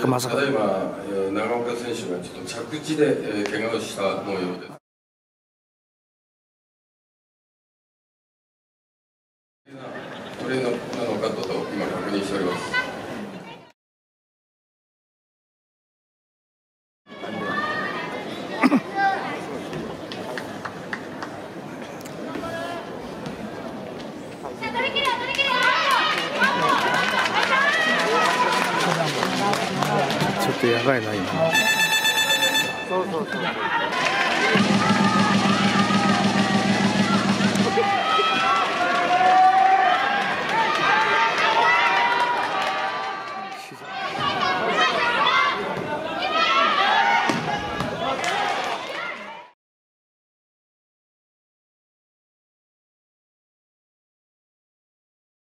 まさか。 ただいま、長岡選手がちょっと着地で、怪我をした模様です。トレーナーの方と今確認しております。 ちょっとやばいな今。 そうそうそう。